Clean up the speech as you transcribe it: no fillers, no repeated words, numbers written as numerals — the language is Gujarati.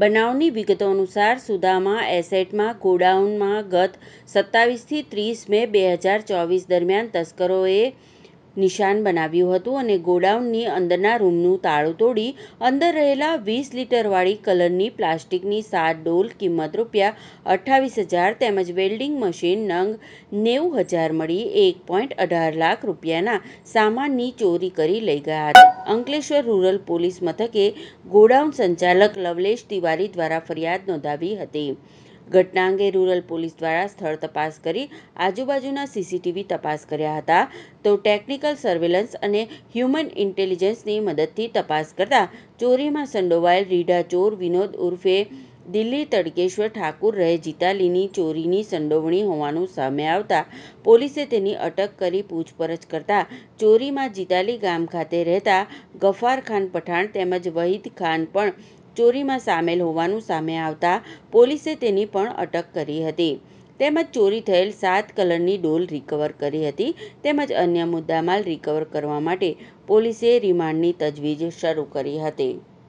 બનાવની વિગતો અનુસાર સુદામા એસેટમાં ગોડાઉનમાં ગત 27 થી 30 મે 2024 દરમિયાન તસ્કરોએ નિશાન બનાવ્યું હતું અને ગોડાઉનની અંદરના રૂમનું તાળું તોડી અંદર રહેલા 20 લીટરવાળી કલરની પ્લાસ્ટિકની 7 ડોલ કિંમત ₹28,000 તેમજ વેલ્ડિંગ મશીન નંગ 90,000 મળી 1.18 લાખ રૂપિયાના સામાનની ચોરી કરી લઈ ગયા હતા. અંકલેશ્વર રૂરલ પોલીસ મથકે ગોડાઉન સંચાલક લવલેશ તિવારી દ્વારા ફરિયાદ નોંધાવી હતી. ઘટના અંગે રૂરલ પોલીસ દ્વારા સ્થળ તપાસ કરી આજુબાજુના સીસીટીવી તપાસ કર્યા હતા તો ટેકનિકલ સર્વેલન્સ અને હ્યુમન ઇન્ટેલિજન્સની મદદથી તપાસ કરતા ચોરીમાં સંડોવાયેલ રીઢા ચોર વિનોદ ઉર્ફે દિલ્હી તડકેશ્વર ઠાકુર રહે જીતાલીની ચોરીની સંડોવણી હોવાનું સામે આવતા પોલીસે તેની અટક કરી પૂછપરછ કરતા ચોરીમાં જીતાલી ગામ ખાતે રહેતા ગફાર ખાન પઠાણ તેમજ વહીદ ખાન પણ ચોરીમાં સામેલ હોવાનું સામે આવતા પોલીસે તેની પણ અટક કરી હતી તેમજ ચોરી થયેલ 7 કલરની ડોલ રિકવર કરી હતી તેમજ અન્ય મુદ્દામાલ રિકવર કરવા માટે પોલીસે રિમાન્ડની તજવીજ શરૂ કરી હતી.